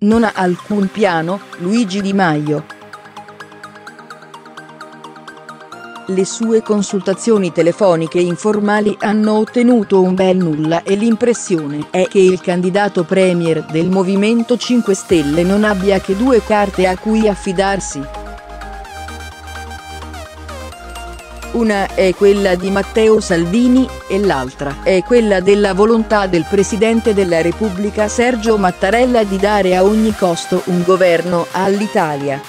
Non ha alcun piano, Luigi Di Maio. Le sue consultazioni telefoniche informali hanno ottenuto un bel nulla e l'impressione è che il candidato premier del Movimento 5 Stelle non abbia che due carte a cui affidarsi. Una è quella di Matteo Salvini e l'altra è quella della volontà del Presidente della Repubblica Sergio Mattarella di dare a ogni costo un governo all'Italia.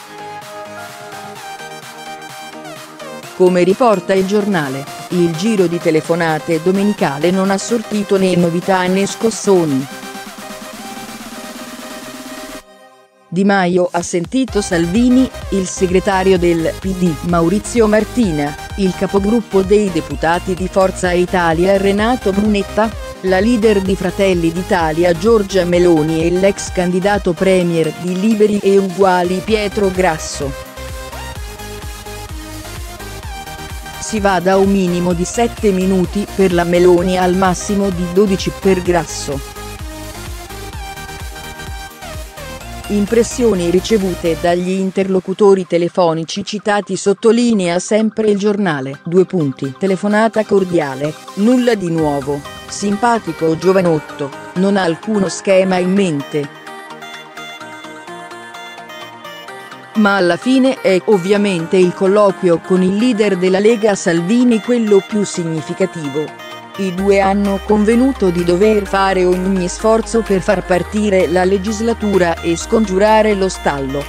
Come riporta il giornale, il giro di telefonate domenicale non ha sortito né novità né scossoni. Di Maio ha sentito Salvini, il segretario del PD Maurizio Martina, il capogruppo dei deputati di Forza Italia Renato Brunetta, la leader di Fratelli d'Italia Giorgia Meloni e l'ex candidato premier di Liberi e Uguali Pietro Grasso. Si va da un minimo di 7 minuti per la Meloni al massimo di 12 per Grasso. Impressioni ricevute dagli interlocutori telefonici citati, sottolinea sempre il giornale. Telefonata cordiale, nulla di nuovo, simpatico giovanotto, non ha alcuno schema in mente. Ma alla fine è ovviamente il colloquio con il leader della Lega Salvini quello più significativo. I due hanno convenuto di dover fare ogni sforzo per far partire la legislatura e scongiurare lo stallo.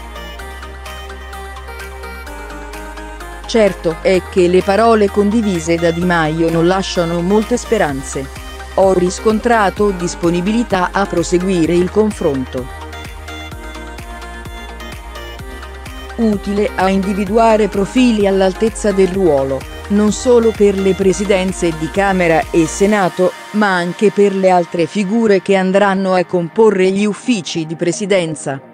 Certo è che le parole condivise da Di Maio non lasciano molte speranze. Ho riscontrato disponibilità a proseguire il confronto. Utile a individuare profili all'altezza del ruolo, non solo per le presidenze di Camera e Senato, ma anche per le altre figure che andranno a comporre gli uffici di presidenza.